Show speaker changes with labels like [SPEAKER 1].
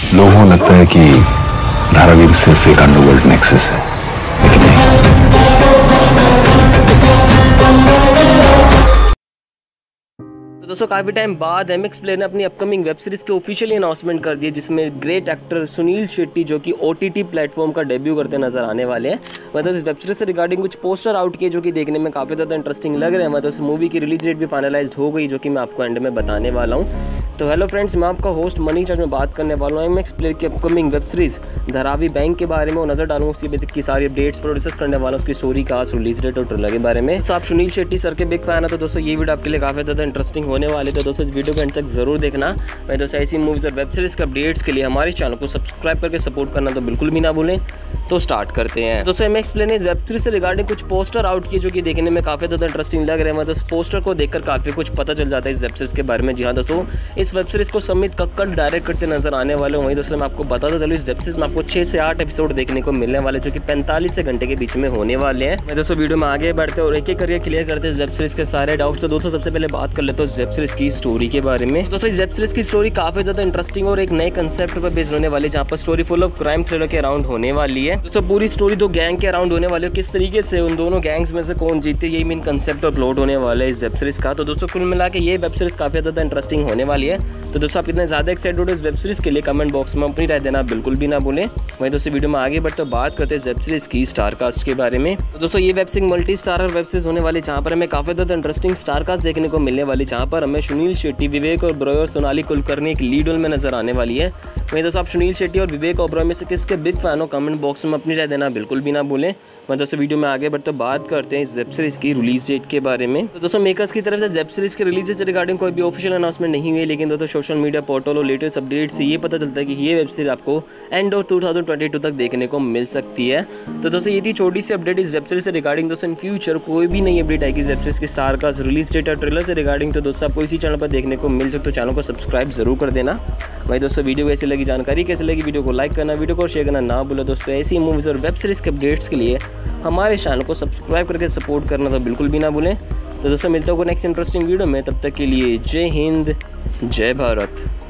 [SPEAKER 1] लोगों को लगता है कि धारावीर सिर्फ एक अंडरवर्ल्ड नेक्सस है, लेकिन नहीं।
[SPEAKER 2] तो दोस्तों काफ़ी टाइम बाद एमएक्स प्लेयर ने अपनी अपकमिंग वेब सीरीज़ के ऑफिशियली अनाउंसमेंट कर दी, जिसमें ग्रेट एक्टर सुनील शेट्टी जो कि ओटीटी प्लेटफॉर्म का डेब्यू करते नजर आने वाले हैं। मतलब इस वेब सीरीज़ से रिगार्डिंग कुछ पोस्टर आउट किए जो कि देखने में काफ़ी ज़्यादा इंटरेस्टिंग लग रहे हैं। मतलब इस मूवी की रिलीज डेट भी फाइनलाइज्ड हो गई, जो कि मैं आपको एंड में बताने वाला हूँ। तो हेलो फ्रेंड्स, मैं आपका होस्ट मनीष, आज मैं बात करने वाला हूँ एमएक्स प्लेयर की upcoming web series Dharavi bank के बारे में। नजर डालूंगा उसकी की सारी अपडेट्स पर डिस्कस करने वाला हूँ, उसकी स्टोरी, कास्ट, रिलीज डेट और ट्रेलर के बारे में। तो आप सुनील शेट्टी सर के बिग फैन है तो दोस्तों ये वीडियो आपके लिए काफ़ी ज़्यादा इंटरेस्टिंग होने वाले। तो दोस्तों इस वीडियो को एंड तक जरूर देखना। मैं दोस्तों ऐसी मूवीज़ और वेब सीरीज़ के अपडेट्स के लिए हमारे चैनल को सब्सक्राइब करके सपोर्ट करना तो बिल्कुल भी ना भूलें। तो स्टार्ट करते हैं। दोस्तों एमएक्स प्लेयर ने इस वेब सीरीज से रिगार्डिंग कुछ पोस्टर आउट किए जो कि देखने में काफ़ी ज़्यादा इंटरेस्टिंग लग रहे हैं। मतलब पोस्टर को देखकर काफ़ी कुछ पता चल जाता है इस वेब सीरीज के बारे में। जी हाँ दोस्तों, इस वेब सीरीज को समित कक्कड़ डायरेक्ट करते नजर आने वाले हैं। वहीं दोस्तों मैं आपको बताता चलूँ, इस वेब सीरीज में आपको 6 से 8 एपिसोड देखने को मिलने वाले, जो कि 45 से घंटे के बीच में होने वाले हैं। मैं दोस्तों वीडियो में आगे बढ़ते और एक एक करके क्लियर करते हैं इस वेब सीरीज के सारे डाउट्स। तो दोस्तों सबसे पहले बात कर लेते हैं इस वेब सीरीज की स्टोरी के बारे में। दोस्तों इस वेब सीरीज की स्टोरी काफ़ी ज़्यादा इंटरेस्टिंग और एक नए कंसेप्ट पर बेस्ड होने वाली, जहाँ पर story full of crime thriller के अराउंड होने वाली है। दोस्तों पूरी स्टोरी 2 गैंग के अराउंड होने वाले, किस तरीके से उन दोनों गैंग्स में से कौन जीते, यही मेन कंसेप्ट और प्लॉट होने वाला है इस वेब सीरीज का। तो दोस्तों कुल मिला के ये वेब सीरीज काफ़ी ज़्यादा इंटरेस्टिंग होने वाली है। तो दोस्तों आप इतने ज़्यादा एक्साइटेड हो इस वेब सीरीज के लिए, कमेंट बॉक्स में अपनी राय देना बिल्कुल भी ना भूलें। वहीं दोस्तों वीडियो में आगे बढ़ते बात करते हैं वेब सीरीज की स्टार कास्ट के बारे में। तो दोस्तों ये web series multi starrer web series होने वाली, जहाँ पर हमें काफ़ी ज़्यादा इंटरेस्टिंग स्टार कास्ट देखने को मिलने वाली, जहाँ पर हमें सुनील शेट्टी, विवेक ओबरॉय और सोनाली कुलकर्णी एक लीड रोल में नजर आने वाली है। वहीं दोस्तों आप सुनील शेट्टी और विवेक ओबरॉय में से किसके बिग फैन हो, कमेंट बॉक्स में अपनी राय देना बिल्कुल भी ना भूलें। मैं दोस्तों वीडियो में आगे बढ़ते बात करते हैं इस वेब सीरीज की रिलीज डेट के बारे में। तो दोस्तों मेकर्स की तरफ से वेब सीरीज के रिलीज से रिगार्डिंग कोई भी ऑफिशियल अनाउंसमेंट नहीं हुई, लेकिन दोस्तों सोशल मीडिया पोर्टल और लेटेस्ट अपडेट से ये पता चलता है कि ये वेब सीरीज आपको एंड ऑफ 2022 तक देखने को मिल सकती है। तो दोस्तों ये थी छोटी सी अपडेट इस वेब सीरीज से रिगार्डिंग। दोस्तों इन फ्यूचर कोई भी नई अपडेट आएगी इस वेब सीरीज की स्टार कास्ट, रिलीज डेट और ट्रेलर से रिगार्डिंग, तो दोस्तों आपको इसी चैनल पर देखने को मिल सकते, तो चैनल को सब्सक्राइब जरूर कर देना। वही दोस्तों वीडियो कैसी लगी, जानकारी कैसी लगी, वीडियो को लाइक करना, वीडियो को शेयर करना ना भूलो। दोस्तों ऐसी मूवीज़ और वेब सीरीज के अपडेट्स के लिए हमारे चैनल को सब्सक्राइब करके सपोर्ट करना तो बिल्कुल भी ना भूलें। तो दोस्तों मिलते हो नेक्स्ट इंटरेस्टिंग वीडियो में, तब तक के लिए जय हिंद, जय भारत।